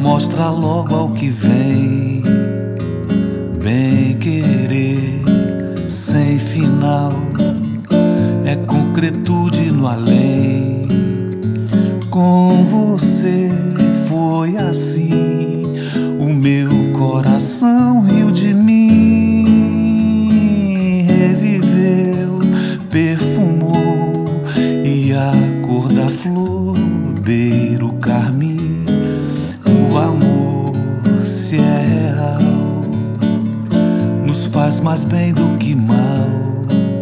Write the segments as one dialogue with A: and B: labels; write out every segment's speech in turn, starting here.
A: mostra logo ao que vem. Bem querer sem final é concretude no além. Com você foi assim, o meu coração riu de mim, reviveu, perfumou, e a cor da flor beira o carmim. O amor, se é real, nos faz mais bem do que mal.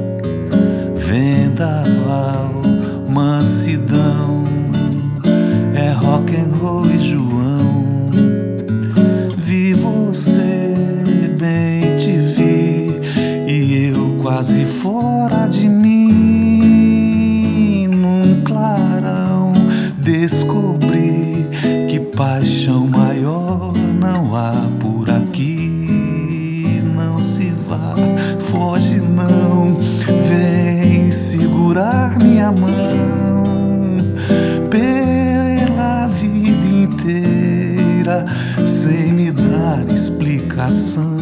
A: Vendaval, mansidão, é rock and roll e João. Vi você, bem te vi, e eu quase fora de mim. Num clarão descobri que paixão maior não há por aqui. Não se vá, foge não, vem segurar minha mão pela vida inteira, sem me dar explicação.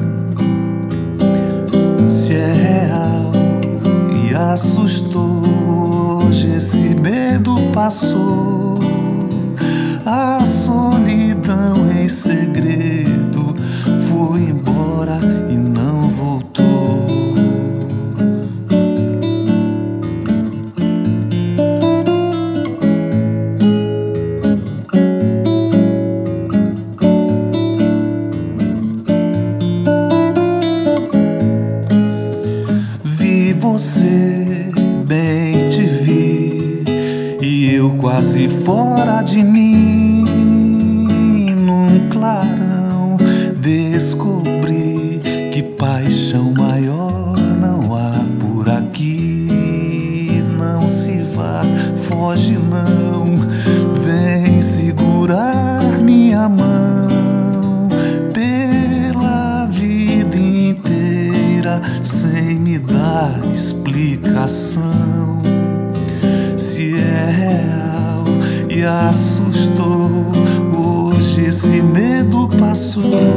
A: Se é real e assustou, hoje esse medo passou. A solidão em segredo foi embora e não voltou. Vi você, bem te vi, e eu quase fora de mim. Num clarão descobri que paixão maior não há por aqui. Não se vá, foge não, vem segurar minha mão pela vida inteira, sem me dar explicação. Se é real e assustou, hoje esse medo passou.